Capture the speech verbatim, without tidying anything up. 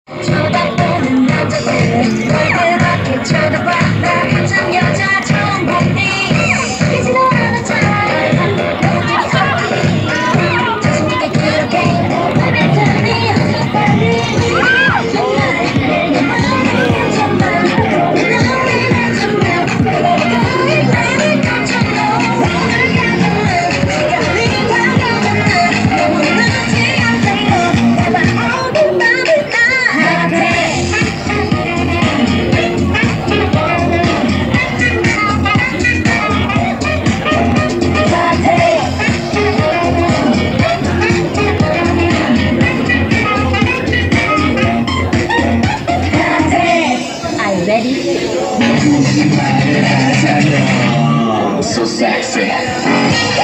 쳐다보는 남자들 널 그렇게 쳐다봐 나 같은 여자 처음 보니 이지도 않았잖아 자신있게 그렇게 말 뱉으니 So sexy.